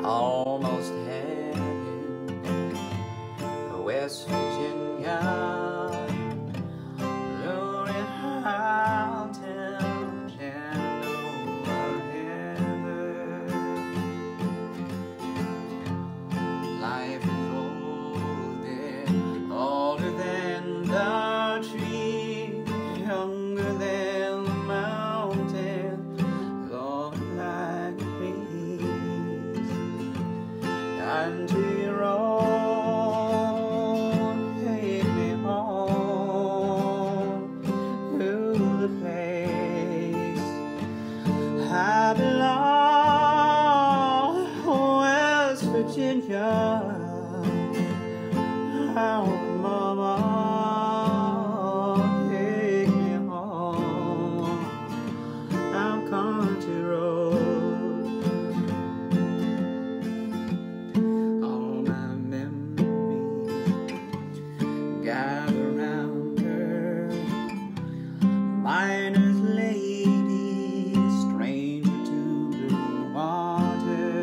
almost heaven, West Virginia, lonely mountains and over river. Life is older than the tree, younger than the mountain, glowing like a breeze. Country road, take me home to the place I belong, West Virginia. Oh, mama, take me home down country road. All my memories gather round her, miner's lady, stranger to blue water,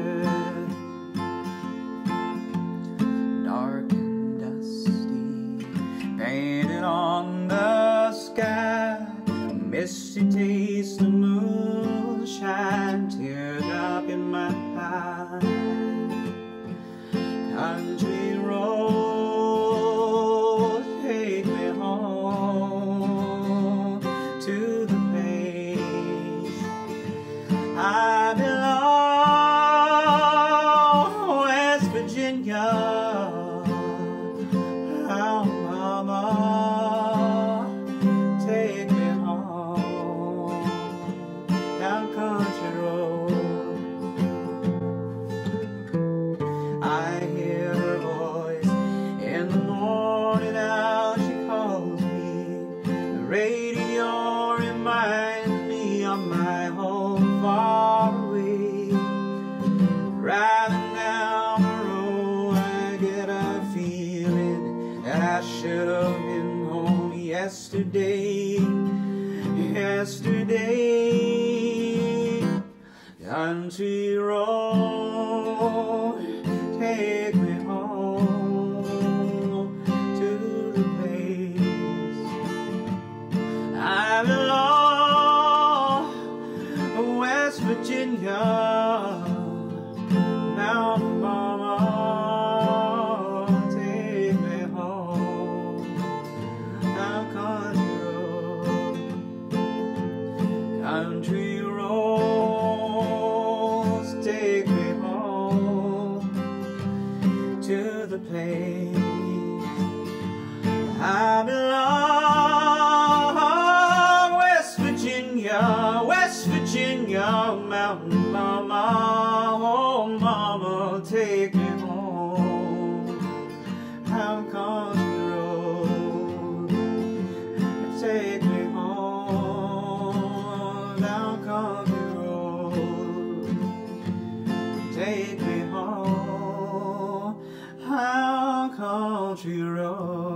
dark painted on the sky, misty taste of moonshine, teardrop in my eye. Country road, take me home to the place I belong, West Virginia. Oh, mama, take me home down country road. I hear her voice in the morning, how she calls me. The radio reminds me of my home far away. Driving down the road, I get a feeling that I should have been home yesterday. Country road, take me home to the place I belong, West Virginia. Now, mama, take me home down country road. Country roads, take me home to the place I belong, West Virginia, West Virginia, mountain mama. Oh, mama, take me home down country road. Take me home down country road. Take me home down country road.